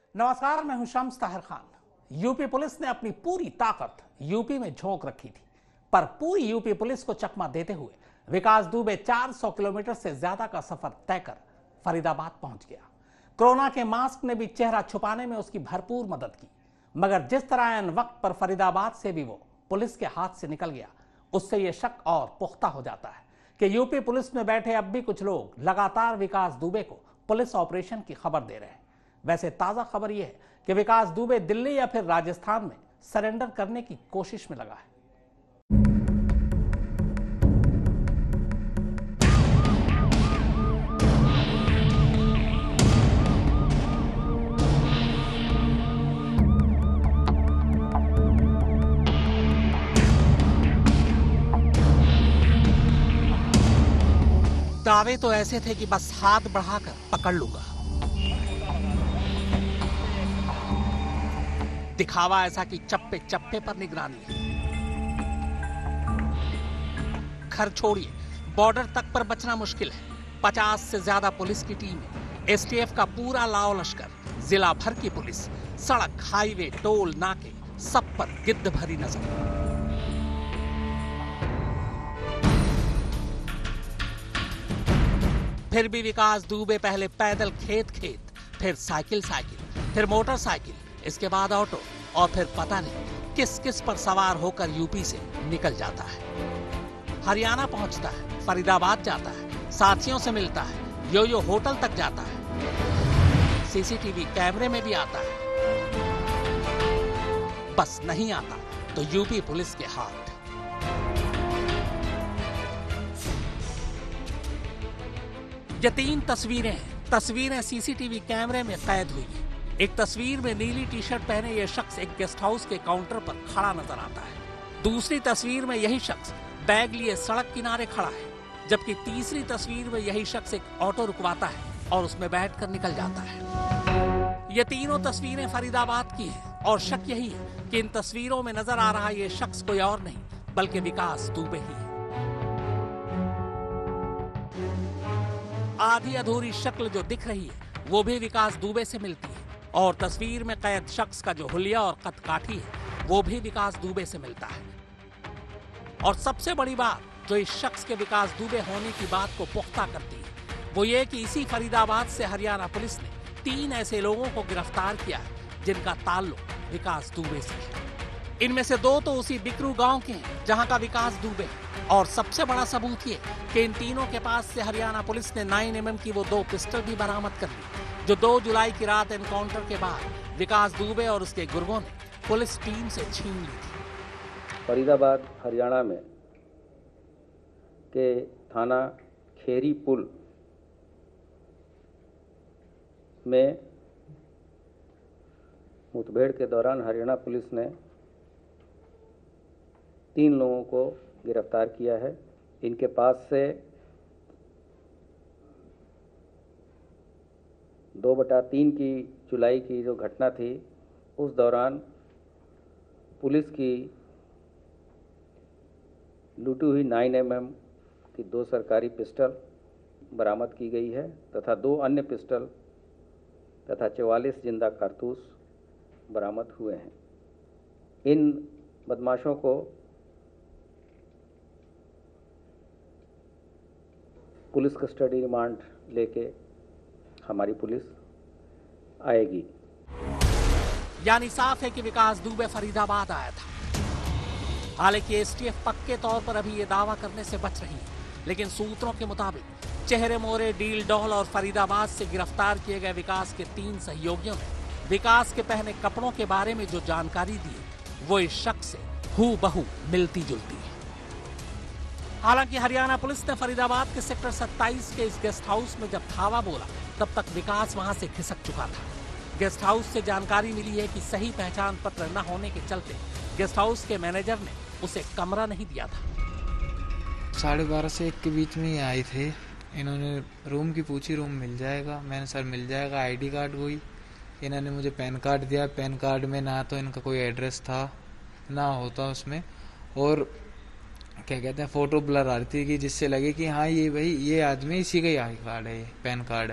नमस्कार, मैं हूं शम्स ताहिर खान। यूपी पुलिस ने अपनी पूरी ताकत यूपी में झोंक रखी थी, पर पूरी यूपी पुलिस को चकमा देते हुए विकास दुबे 400 किलोमीटर से ज्यादा का सफर तय कर फरीदाबाद पहुंच गया। कोरोना के मास्क ने भी चेहरा छुपाने में उसकी भरपूर मदद की, मगर जिस तरह एन वक्त पर फरीदाबाद से भी वो पुलिस के हाथ से निकल गया, उससे यह शक और पुख्ता हो जाता है कि यूपी पुलिस में बैठे अब भी कुछ लोग लगातार विकास दुबे को पुलिस ऑपरेशन की खबर दे रहे हैं। वैसे ताजा खबर यह है कि विकास दुबे दिल्ली या फिर राजस्थान में सरेंडर करने की कोशिश में लगा है। दावे तो ऐसे थे कि बस हाथ बढ़ाकर पकड़ लूंगा, दिखावा ऐसा कि चप्पे चप्पे पर निगरानी है। घर छोड़िए, बॉर्डर तक पर बचना मुश्किल है। 50 से ज्यादा पुलिस की टीम है, एसटीएफ का पूरा लाव लश्कर, जिला भर की पुलिस, सड़क, हाईवे, टोल नाके, सब पर गिद्ध भरी नजर। फिर भी विकास दुबे पहले पैदल खेत खेत, फिर साइकिल साइकिल, फिर मोटरसाइकिल, इसके बाद ऑटो, और फिर पता नहीं किस किस पर सवार होकर यूपी से निकल जाता है। हरियाणा पहुंचता है, फरीदाबाद जाता है, साथियों से मिलता है, यो होटल तक जाता है, सीसीटीवी कैमरे में भी आता है। बस नहीं आता तो यूपी पुलिस के हाथ। ये 3 तस्वीरें सीसीटीवी कैमरे में कैद हुई हैं। एक तस्वीर में नीली टी शर्ट पहने यह शख्स एक गेस्ट हाउस के काउंटर पर खड़ा नजर आता है। दूसरी तस्वीर में यही शख्स बैग लिए सड़क किनारे खड़ा है, जबकि तीसरी तस्वीर में यही शख्स एक ऑटो रुकवाता है और उसमें बैठकर निकल जाता है। ये तीनों तस्वीरें फरीदाबाद की हैं और शक यही है कि इन तस्वीरों में नजर आ रहा ये शख्स कोई और नहीं बल्कि विकास दुबे ही है। आधी अधूरी शक्ल जो दिख रही है वो भी विकास दुबे से मिलती है, और तस्वीर में कैद शख्स का जो हुलिया और कदकाठी है वो भी विकास दुबे से मिलता है। और सबसे बड़ी बात जो इस शख्स के विकास दुबे होने की बात को पुख्ता करती है वो ये कि इसी फरीदाबाद से हरियाणा पुलिस ने 3 ऐसे लोगों को गिरफ्तार किया है जिनका ताल्लुक विकास दुबे से है। इनमें से 2 तो उसी बिकरू गांव के हैं जहां का विकास दुबे है, और सबसे बड़ा सबूत ये कि इन तीनों के पास से हरियाणा पुलिस ने 9mm की वो 2 पिस्टल भी बरामद कर ली जो 2 जुलाई की रात एनकाउंटर के बाद विकास दुबे और उसके गुर्गों ने पुलिस टीम से छीन ली थी। फरीदाबाद हरियाणा में के थाना खेरी पुल में मुठभेड़ के दौरान हरियाणा पुलिस ने 3 लोगों को गिरफ्तार किया है। इनके पास से 2/3 की जुलाई की जो घटना थी उस दौरान पुलिस की लूटी हुई 9mm की 2 सरकारी पिस्टल बरामद की गई है तथा 2 अन्य पिस्टल तथा 44 जिंदा कारतूस बरामद हुए हैं। इन बदमाशों को पुलिस कस्टडी रिमांड लेके हमारी पुलिस आएगी। यानी साफ है कि विकास दुबे फरीदाबाद आया था। हालांकि एसटीएफ पक्के तौर पर अभी ये दावा करने से बच रही है, लेकिन सूत्रों के मुताबिक चेहरे मोहरे, डील डॉल और फरीदाबाद से गिरफ्तार किए गए विकास के 3 सहयोगियों ने विकास के पहने कपड़ों के बारे में जो जानकारी दी वो इस शख्स से हूबहू मिलती जुलती है। हालांकि हरियाणा पुलिस ने फरीदाबाद के सेक्टर 27 के इस गेस्ट हाउस में जब धावा बोला तब तक विकास वहां से खिसक चुका था। गेस्ट हाउस से जानकारी मिली है कि सही पहचान पत्र न होने के चलते गेस्ट हाउस के मैनेजर ने उसे कमरा नहीं दिया था। 12:30 से 1 के बीच में ही आए थे। इन्होंने रूम की पूछी, रूम मिल जाएगा। मैंने सर मिल जाएगा, आईडी कार्ड वही। इन्होंने मुझे पैन कार्ड दिया। पैन कार्ड में ना तो इनका कोई एड्रेस था ना होता उसमें, और क्या कहते हैं फोटो ब्लर आ रही थी कि जिससे लगे कि हाँ ये भाई ये आदमी इसी का ही आई कार्ड है, ये पैन कार्ड है।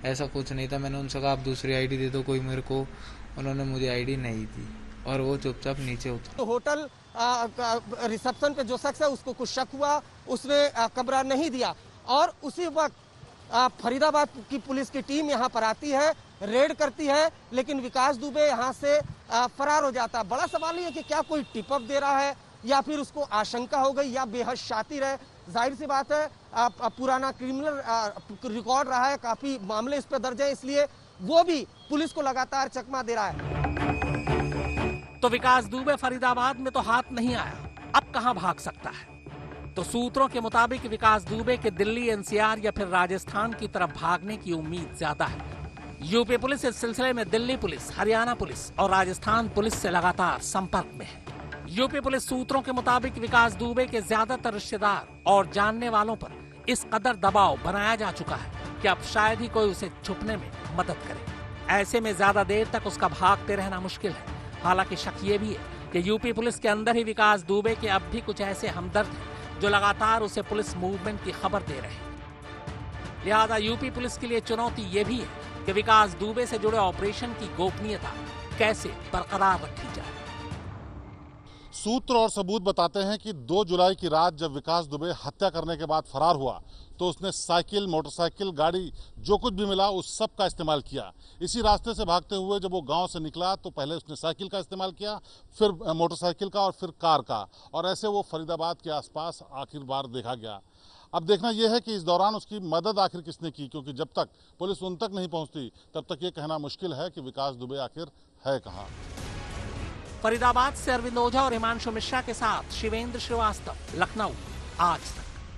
ऐसा कुछ नहीं था। मैंने उनसे कहा आप दूसरी आईडी दे दो कोई मेरे को, उन्होंने मुझे आईडी नहीं दी और वो चुपचाप नीचे उतर। तो होटल रिसेप्शन पे जो शख्स है उसको कुछ शक हुआ, उसने कमरा नहीं दिया और उसी वक्त फरीदाबाद की पुलिस की टीम यहाँ पर आती है, रेड करती है, लेकिन विकास दुबे यहाँ से फरार हो जाता है। बड़ा सवाल ये है कि क्या कोई टिप अप दे रहा है या फिर उसको आशंका हो गई या बेहद शातिर है। जाहिर सी बात है पुराना क्रिमिनल रिकॉर्ड रहा है, काफी मामले इस पर दर्ज है, इसलिए वो भी पुलिस को लगातार चकमा दे रहा है। तो विकास दुबे फरीदाबाद में तो हाथ नहीं आया, अब कहां भाग सकता है? तो सूत्रों के मुताबिक विकास दुबे के दिल्ली, एनसीआर या फिर राजस्थान की तरफ भागने की उम्मीद ज्यादा है। यूपी पुलिस इस सिलसिले में दिल्ली पुलिस, हरियाणा पुलिस और राजस्थान पुलिस से लगातार संपर्क में है। यूपी पुलिस सूत्रों के मुताबिक विकास दुबे के ज्यादातर रिश्तेदार और जानने वालों पर इस कदर दबाव बनाया जा चुका है कि अब शायद ही कोई उसे छुपने में मदद करे। ऐसे में ज्यादा देर तक उसका भागते रहना मुश्किल है। हालांकि शक ये भी है कि यूपी पुलिस के अंदर ही विकास दुबे के अब भी कुछ ऐसे हमदर्द हैं जो लगातार उसे पुलिस मूवमेंट की खबर दे रहे हैं। लिहाजा यूपी पुलिस के लिए चुनौती ये भी है कि विकास दुबे से जुड़े ऑपरेशन की गोपनीयता कैसे बरकरार रखी जाए। सूत्र और सबूत बताते हैं कि 2 जुलाई की रात जब विकास दुबे हत्या करने के बाद फरार हुआ तो उसने साइकिल, मोटरसाइकिल, गाड़ी जो कुछ भी मिला उस सब का इस्तेमाल किया। इसी रास्ते से भागते हुए जब वो गांव से निकला तो पहले उसने साइकिल का इस्तेमाल किया, फिर मोटरसाइकिल का और फिर कार का, और ऐसे वो फरीदाबाद के आसपास आखिर बार देखा गया। अब देखना यह है कि इस दौरान उसकी मदद आखिर किसने की, क्योंकि जब तक पुलिस उन तक नहीं पहुंचती तब तक ये कहना मुश्किल है कि विकास दुबे आखिर है कहाँ। फरीदाबाद से अरविंद ओझा और हिमांशु मिश्रा के साथ शिवेंद्र श्रीवास्तव, लखनऊ, आज तक।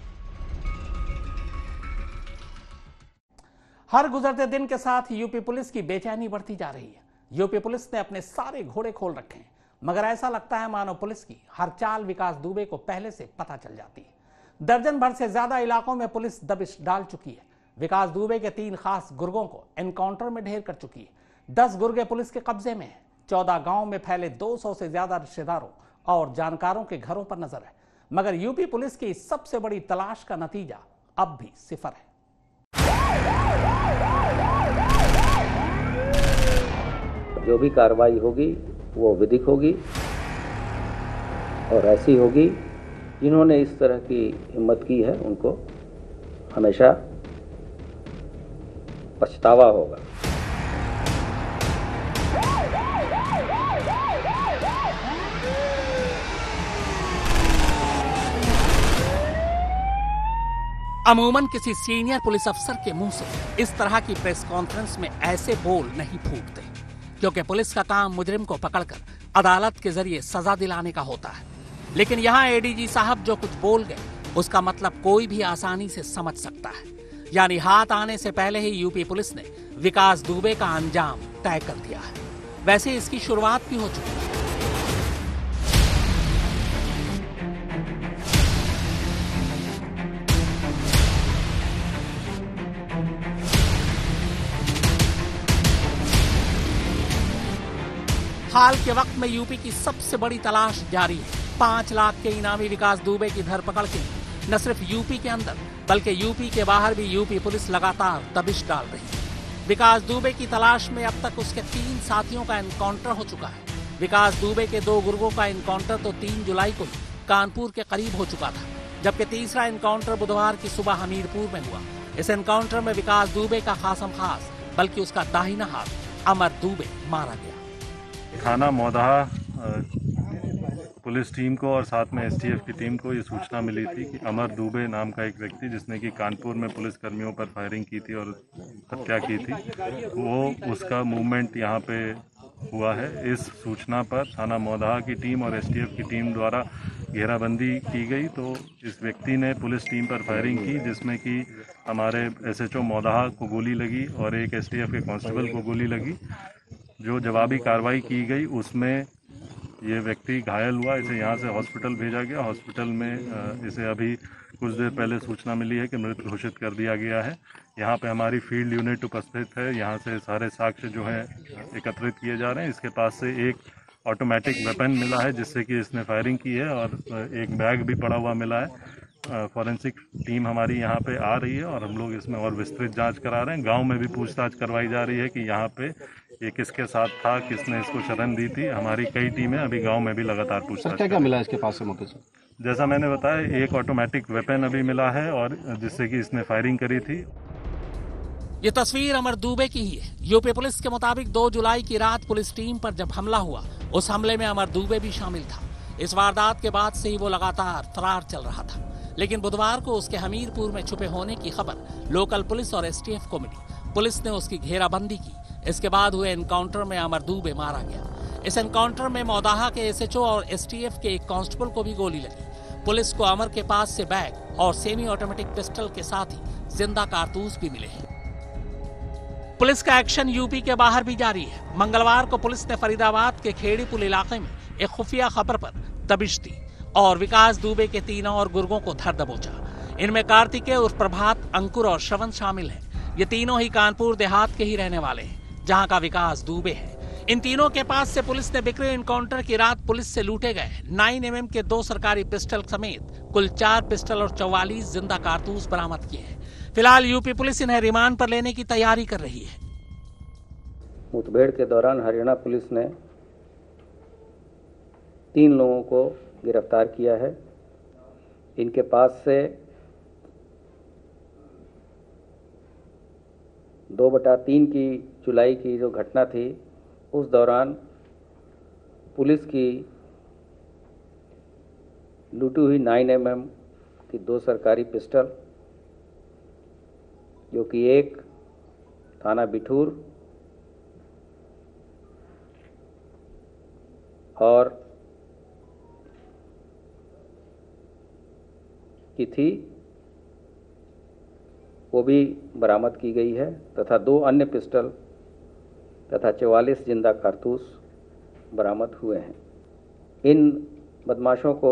हर गुजरते दिन के साथ यूपी पुलिस की बेचैनी बढ़ती जा रही है। यूपी पुलिस ने अपने सारे घोड़े खोल रखे हैं, मगर ऐसा लगता है मानो पुलिस की हर चाल विकास दुबे को पहले से पता चल जाती है। दर्जन भर से ज्यादा इलाकों में पुलिस दबिश डाल चुकी है। विकास दुबे के 3 खास गुर्गों को एनकाउंटर में ढेर कर चुकी है। 10 गुर्गे पुलिस के कब्जे में है। 14 गांव में फैले 200 से ज्यादा रिश्तेदारों और जानकारों के घरों पर नजर है, मगर यूपी पुलिस की सबसे बड़ी तलाश का नतीजा अब भी सिफर है। जो भी कार्रवाई होगी वो विधिक होगी और ऐसी होगी जिन्होंने इस तरह की हिम्मत की है उनको हमेशा पछतावा होगा। अमूमन किसी सीनियर पुलिस अफसर के मुंह से इस तरह की प्रेस कॉन्फ्रेंस में ऐसे बोल नहीं फूटते, क्योंकि पुलिस का काम मुजरिम को पकड़कर अदालत के जरिए सजा दिलाने का होता है। लेकिन यहाँ एडीजी साहब जो कुछ बोल गए उसका मतलब कोई भी आसानी से समझ सकता है। यानी हाथ आने से पहले ही यूपी पुलिस ने विकास दुबे का अंजाम तय कर दिया है। वैसे इसकी शुरुआत भी हो चुकी है। हाल के वक्त में यूपी की सबसे बड़ी तलाश जारी है। 5 लाख के इनामी विकास दुबे की धरपकड़ के लिए न सिर्फ यूपी के अंदर बल्कि यूपी के बाहर भी यूपी पुलिस लगातार दबिश डाल रही है। विकास दुबे की तलाश में अब तक उसके 3 साथियों का एनकाउंटर हो चुका है। विकास दुबे के 2 गुर्गों का एनकाउंटर तो 3 जुलाई को ही कानपुर के करीब हो चुका था, जबकि तीसरा एनकाउंटर बुधवार की सुबह हमीरपुर में हुआ। इस एनकाउंटर में विकास दुबे का खासम खास बल्कि उसका दाहिना हाथ अमर दुबे मारा गया। थाना मौदहा पुलिस टीम को और साथ में एसटीएफ की टीम को ये सूचना मिली थी कि अमर दुबे नाम का एक व्यक्ति जिसने कि कानपुर में पुलिस कर्मियों पर फायरिंग की थी और हत्या की थी, वो उसका मूवमेंट यहाँ पे हुआ है। इस सूचना पर थाना मौदहा की टीम और एसटीएफ की टीम द्वारा घेराबंदी की गई, तो इस व्यक्ति ने पुलिस टीम पर फायरिंग की जिसमें कि हमारे एसएचओ मौदहा को गोली लगी और एक एसटीएफ के कांस्टेबल को गोली लगी। जो जवाबी कार्रवाई की गई उसमें ये व्यक्ति घायल हुआ। इसे यहाँ से हॉस्पिटल भेजा गया। हॉस्पिटल में इसे अभी कुछ देर पहले सूचना मिली है कि मृत घोषित कर दिया गया है। यहाँ पे हमारी फील्ड यूनिट उपस्थित है। यहाँ से सारे साक्ष्य जो हैं एकत्रित किए जा रहे हैं। इसके पास से एक ऑटोमेटिक वेपन मिला है जिससे कि इसने फायरिंग की है और एक बैग भी पड़ा हुआ मिला है। फॉरेंसिक टीम हमारी यहाँ पे आ रही है और हम लोग इसमें और विस्तृत जांच करा रहे हैं। गांव में भी पूछताछ करवाई जा रही है कि यहाँ पे ये किसके साथ था, किसने इसको शरण दी थी। हमारी कई टीमें अभी गांव में भी लगातार पूछताछ। क्या क्या मिला इसके पास से मौके से? जैसा मैंने बताया, एक ऑटोमेटिक वेपन अभी मिला है और जिससे कि इसने फायरिंग करी थी। ये तस्वीर अमर दुबे की ही है। यूपी पुलिस के मुताबिक 2 जुलाई की रात पुलिस टीम पर जब हमला हुआ, उस हमले में अमर दुबे भी शामिल था। इस वारदात के बाद से ही वो लगातार फरार चल रहा था, लेकिन बुधवार को उसके हमीरपुर में छुपे होने की खबर लोकल पुलिस और एसटीएफ को मिली। पुलिस ने उसकी घेराबंदी की। इसके बाद हुए एनकाउंटर में अमर दुबे मारा गया। इस एनकाउंटर में मौदाहा के एसएचओ और एसटीएफ के एक कांस्टेबल को भी गोली लगी। पुलिस को अमर के पास से बैग और सेमी ऑटोमेटिक पिस्टल के साथ ही जिंदा कारतूस भी मिले हैं। पुलिस का एक्शन यूपी के बाहर भी जारी है। मंगलवार को पुलिस ने फरीदाबाद के खेड़ीपुल इलाके में एक खुफिया खबर पर दबिश दी और विकास दुबे के 3 और गुर्गों को धर दबोचा। इनमें कार्तिकेय उर्फ प्रभात, अंकुर और श्रवण शामिल हैं। ये तीनों ही कानपुर देहात के ही रहने वाले हैं, जहां का विकास दुबे है। इन तीनों के पास से पुलिस ने बिक्री एनकाउंटर की रात पुलिस से लूटे गए 9mm के 2 सरकारी पिस्टल समेत कुल 4 पिस्टल और 44 जिंदा कारतूस बरामद किए हैं। फिलहाल यूपी पुलिस इन्हें रिमांड पर लेने की तैयारी कर रही है। मुठभेड़ के दौरान हरियाणा पुलिस ने 3 लोगों को गिरफ्तार किया है। इनके पास से 2/3 की जुलाई की जो घटना थी, उस दौरान पुलिस की लूटी हुई 9mm की 2 सरकारी पिस्टल, जो कि एक थाना बिठूर और की थी, वो भी बरामद की गई है तथा 2 अन्य पिस्टल तथा 44 जिंदा कारतूस बरामद हुए हैं। इन बदमाशों को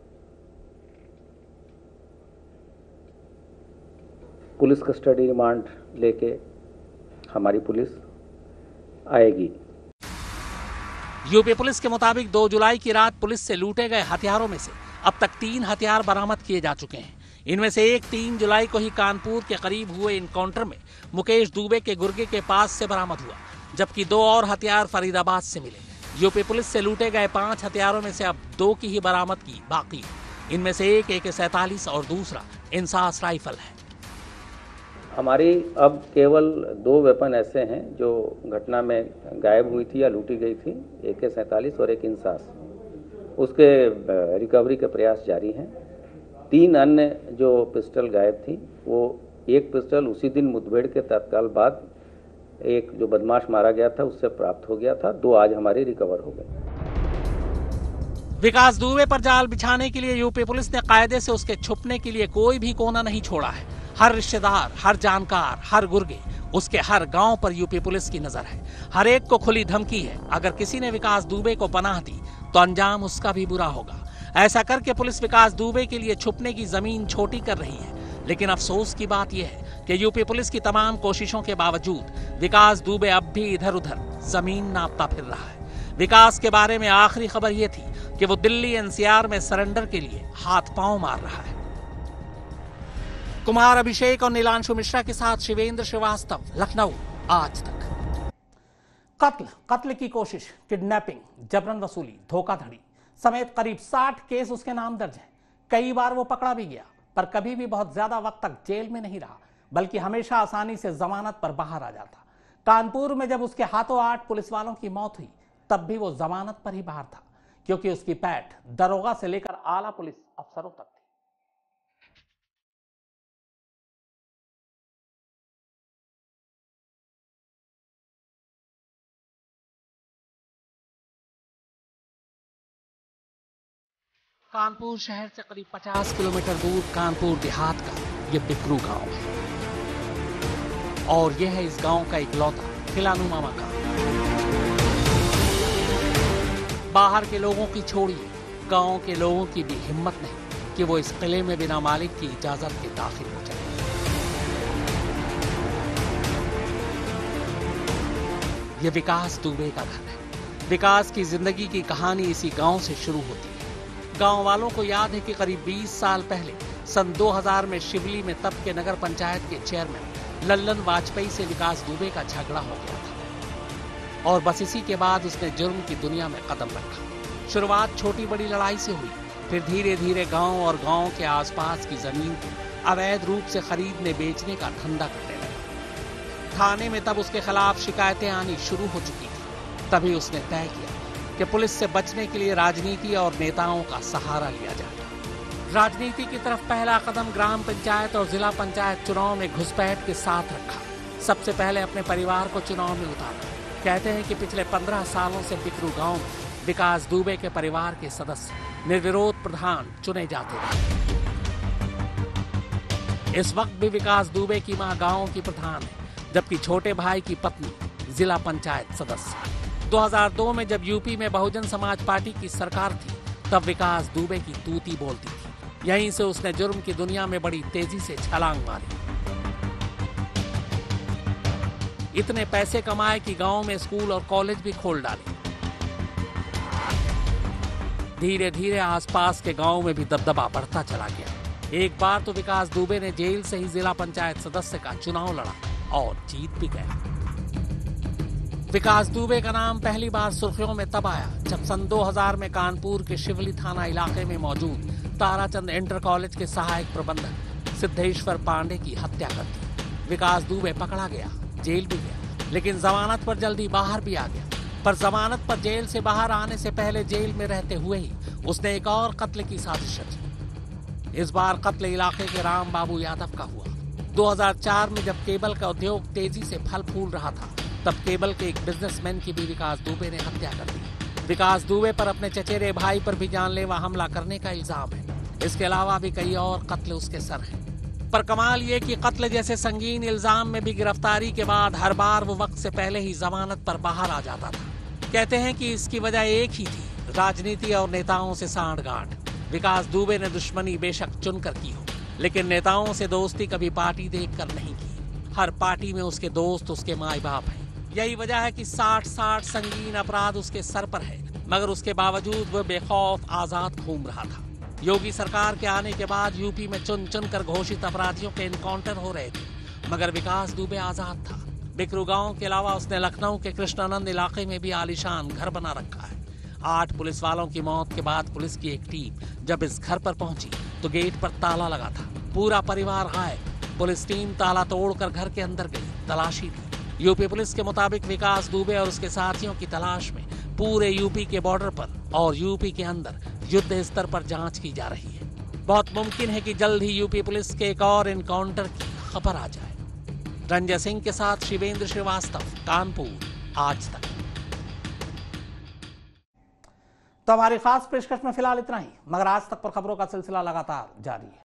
पुलिस कस्टडी रिमांड लेके हमारी पुलिस आएगी। यूपी पुलिस के मुताबिक 2 जुलाई की रात पुलिस से लूटे गए हथियारों में से अब तक 3 हथियार बरामद किए जा चुके हैं। इनमें से एक 3 जुलाई को ही कानपुर के करीब हुए इनकाउंटर में मुकेश दुबे के गुर्गे के पास से बरामद हुआ, जबकि 2 और हथियार फरीदाबाद से मिले। यूपी पुलिस से लूटे गए 5 हथियारों में से अब 2 की ही बरामद की बाकी है। इनमें से एक AK-47 और दूसरा इंसास राइफल है। हमारी अब केवल 2 वेपन ऐसे हैं जो घटना में गायब हुई थी या लूटी गई थी, AK-47 और एक इंसास। उसके रिकवरी के प्रयास जारी हैं। 3 अन्य जो पिस्टल गायब थी, वो एक पिस्टल उसी दिन मुठभेड़ के तत्काल बाद एक जो बदमाश मारा गया था उससे प्राप्त हो गया था। 2 आज हमारे रिकवर हो गए। विकास दुबे पर जाल बिछाने के लिए यूपी पुलिस ने कायदे से उसके छुपने के लिए कोई भी कोना नहीं छोड़ा है। हर रिश्तेदार, हर जानकार, हर गुर्गे, उसके हर गांव पर यूपी पुलिस की नजर है। हर एक को खुली धमकी है, अगर किसी ने विकास दुबे को पनाह दी तो अंजाम उसका भी बुरा होगा। ऐसा करके पुलिस विकास दुबे के लिए छुपने की जमीन छोटी कर रही है। लेकिन अफसोस की बात यह है कि यूपी पुलिस की तमाम कोशिशों के बावजूद विकास दुबे अब भी इधर उधर जमीन नापता फिर रहा है। विकास के बारे में आखिरी खबर यह थी कि वो दिल्ली NCR में सरेंडर के लिए हाथ पांव मार रहा है। कुमार अभिषेक और नीलांशु मिश्रा के साथ शिवेंद्र श्रीवास्तव, लखनऊ, आज तक। कत्ल की कोशिश, किडनैपिंग, जबरन वसूली, धोखाधड़ी समेत करीब 60 केस उसके नाम दर्ज हैं। कई बार वो पकड़ा भी गया, पर कभी भी बहुत ज्यादा वक्त तक जेल में नहीं रहा, बल्कि हमेशा आसानी से जमानत पर बाहर आ जाता। कानपुर में जब उसके हाथों 8 पुलिस वालों की मौत हुई, तब भी वो जमानत पर ही बाहर था, क्योंकि उसकी पैठ दरोगा से लेकर आला पुलिस अफसरों तक थी। कानपुर शहर से करीब 50 किलोमीटर दूर कानपुर देहात का ये बिकरू गांव है, और यह है इस गांव का इकलौता किलानुमा मकान। बाहर के लोगों की छोड़िए, गांव के लोगों की भी हिम्मत नहीं कि वो इस किले में बिना मालिक की इजाजत के दाखिल हो जाए। ये विकास दुबे का घर है। विकास की जिंदगी की कहानी इसी गांव से शुरू होती है। गांव वालों को याद है कि करीब 20 साल पहले सन 2000 में शिवली में तब के नगर पंचायत के चेयरमैन लल्लन वाजपेयी से विकास दुबे का झगड़ा हो गया था और बस इसी के बाद उसने जुर्म की दुनिया में कदम रखा। शुरुआत छोटी बड़ी लड़ाई से हुई, फिर धीरे धीरे गांव और गांव के आसपास की जमीन को अवैध रूप से खरीदने बेचने का धंधा करने लगा। थाने में तब उसके खिलाफ शिकायतें आनी शुरू हो चुकी थी। तभी उसने तय किया कि पुलिस से बचने के लिए राजनीति और नेताओं का सहारा लिया जाए। राजनीति की तरफ पहला कदम ग्राम पंचायत और जिला पंचायत चुनाव में घुसपैठ के साथ रखा। सबसे पहले अपने परिवार को चुनाव में उतारा। कहते हैं कि पिछले 15 सालों से बिकरू गांव में विकास दुबे के परिवार के सदस्य निर्विरोध प्रधान चुने जाते रहे। इस वक्त भी विकास दुबे की मां गांव की प्रधान है, जबकि छोटे भाई की पत्नी जिला पंचायत सदस्य। 2002 में जब यूपी में बहुजन समाज पार्टी की सरकार थी, तब विकास दुबे की तूती बोलती थी। यहीं से उसने जुर्म की दुनिया में बड़ी तेजी से छलांग मारी। इतने पैसे कमाए कि गांव में स्कूल और कॉलेज भी खोल डाले। धीरे धीरे आसपास के गांव में भी दबदबा बढ़ता चला गया। एक बार तो विकास दुबे ने जेल से ही जिला पंचायत सदस्य का चुनाव लड़ा और जीत भी गया। विकास दुबे का नाम पहली बार सुर्खियों में तब आया जब सन 2000 में कानपुर के शिवली थाना इलाके में मौजूद ताराचंद इंटर कॉलेज के सहायक प्रबंधक सिद्धेश्वर पांडे की हत्या कर दी। विकास दुबे पकड़ा गया, जेल भी गया, लेकिन जमानत पर जल्दी बाहर भी आ गया। पर जमानत पर जेल से बाहर आने से पहले जेल में रहते हुए ही उसने एक और कत्ल की साजिश रची। इस बार कत्ल इलाके के राम बाबू यादव का हुआ। 2004 में जब केबल का उद्योग तेजी से फल फूल रहा था, तब केबल के एक बिजनेसमैन की भी विकास दुबे ने हत्या कर दी। विकास दुबे पर अपने चचेरे भाई पर भी जानलेवा हमला करने का इल्जाम है। इसके अलावा भी कई और कत्ल उसके सर हैं। पर कमाल ये कि कत्ल जैसे संगीन इल्जाम में भी गिरफ्तारी के बाद हर बार वो वक्त से पहले ही जमानत पर बाहर आ जाता था। कहते हैं कि इसकी वजह एक ही थी, राजनीति और नेताओं से सांठगांठ। विकास दुबे ने दुश्मनी बेशक चुनकर की हो, लेकिन नेताओं से दोस्ती कभी पार्टी देखकर नहीं की। हर पार्टी में उसके दोस्त उसके माई बाप हैं। यही वजह है कि 60 संगीन अपराध उसके सर पर है, मगर उसके बावजूद वह बेखौफ आजाद घूम रहा था। योगी सरकार के आने के बाद यूपी में चुन चुन कर घोषित अपराधियों के एनकाउंटर हो रहे थे, मगर विकास दुबे आजाद था। बिकरू गांव के अलावा उसने लखनऊ के कृष्णानंद इलाके में भी आलीशान घर बना रखा है। 8 पुलिस वालों की मौत के बाद पुलिस की एक टीम जब इस घर पर पहुंची तो गेट पर ताला लगा था। पूरा परिवार गायब। पुलिस टीम ताला तोड़कर घर के अंदर गई, तलाशी ली। यूपी पुलिस के मुताबिक विकास दुबे और उसके साथियों की तलाश में पूरे यूपी के बॉर्डर पर और यूपी के अंदर युद्ध स्तर पर जांच की जा रही है। बहुत मुमकिन है कि जल्द ही यूपी पुलिस के एक और एनकाउंटर की खबर आ जाए। रंजय सिंह के साथ शिवेंद्र श्रीवास्तव, कानपुर, आज तक। तो हमारी खास पेशकश में फिलहाल इतना ही, मगर आज तक पर खबरों का सिलसिला लगातार जारी है।